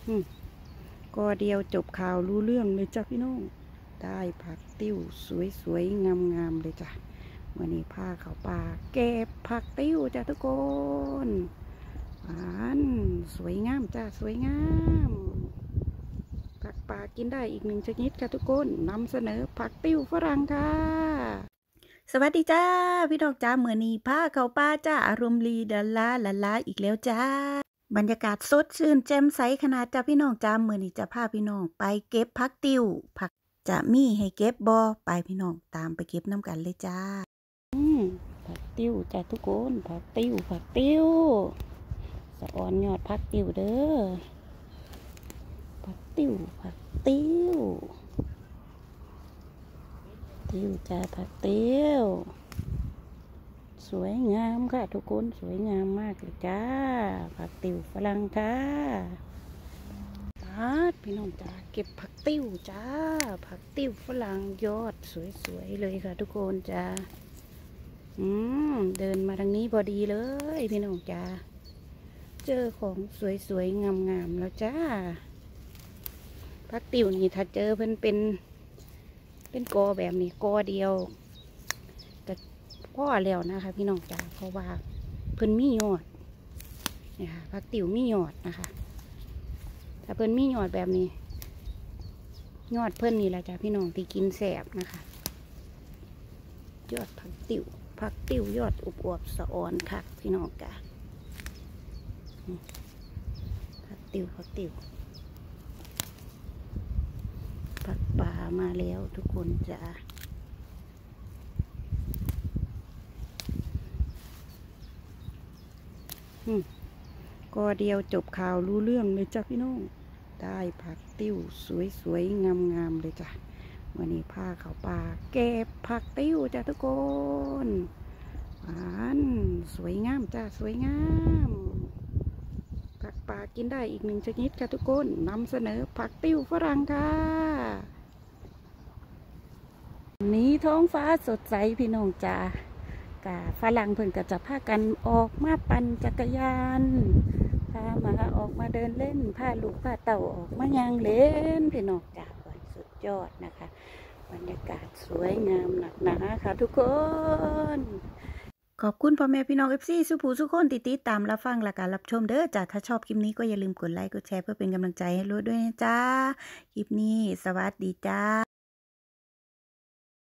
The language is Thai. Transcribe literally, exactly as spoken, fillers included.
อืมก็เดียวจบข่าวรู้เรื่องเลยจ้ะพี่น้องได้ผักติ้วสวยๆงามๆเลยจ้ะวันนี้พาเขาป่าเก็บผักติ้วจ้ะทุกคนอ่านสวยงามจ้ะสวยงามผักป่ากินได้อีกหนึ่งชนิดค่ะทุกคนนำเสนอผักติ้วฝรั่งค่ะสวัสดีจ้าพี่น้องจ้าเมื่อนี้พาเขาป่าจ้าอารมณ์ดีดาลาลาลาอีกแล้วจ้า บรรยากาศสดชื่นแจ่มใสขนาดจ้าพี่น้องจ้ามื้อนี้จะพาพี่น้องไปเก็บผักติ้วผักจะมีให้เก็บบ่ไปพี่น้องตามไปเก็บน้ำกันเลยจ้าอืมผักติ้วจ้าทุกคนผักติ้วผักติ้วสะออนยอดผักติ้วเด้อผักติ้วผักติ้วติ้วจ้าผักติ้วสวยงามค่ะทุกคนสวยงามมากเลยจ้าผักติ้วฝรั่งค่ะพี่น้องจ้าเก็บผักติ้วจ้าผักติ้วฝรั่งยอดสวยๆเลยค่ะทุกคนจ้าอืมเดินมาทางนี้พอดีเลยพี่น้องจ้าเจอของสวยๆงามๆแล้วจ้าผักติ้วนี่ถ้าเจอเพิ่นเป็นเป็นกอแบบนี้กอเดียวแต่พ่อแล้วนะคะพี่น้องจ้าเพราะว่าเพิ่นมียอดนี่ค่ะผักติ้วมียอดนะคะถ้าเพิ่นมียอดแบบนี้ยอดเพิ่นนี่แหละจ้ะพี่น้องที่กินแสบนะคะยอดผักติ๋วผักติ๋วยอดอวบๆสะออนค่ะพี่น้องกะผักติ๋วผักติ๋วผักป่ามาแล้วทุกคนจ้ะก็เดียวจบข่าวรู้เรื่องเลยจ้ะพี่น้องได้ผักติ้วสวยๆงามๆเลยจ้ะวันนี้พาเขาป่าเก็บผักติ้วจ้ะทุกคนอ่านสวยงามจ้ะสวยงามผักป่ากินได้อีกหนึ่งชนิดค่ะทุกคนนำเสนอผักติ้วฝรั่งค่ะนี้ท้องฟ้าสดใสพี่น้องจ้ากะฝรั่งเพิ่นก็จะพากันออกมาปั่นจักรยานพามาออกมาเดินเล่นพาลูกพาเต่าออกมาย่างเล่นพี่น้องจ้าสุดยอดนะคะบรรยากาศสวยงามหนักหนาค่ะทุกคนขอบคุณพ่อแม่พี่น้องเอฟซีสุภูสุคนติดติดตามรับฟังและการรับชมเด้อจ้าถ้าชอบคลิปนี้ก็อย่าลืมกดไลค์กดแชร์เพื่อเป็นกำลังใจให้รู้ด้วยนะจ้าคลิปนี้สวัสดีจ้า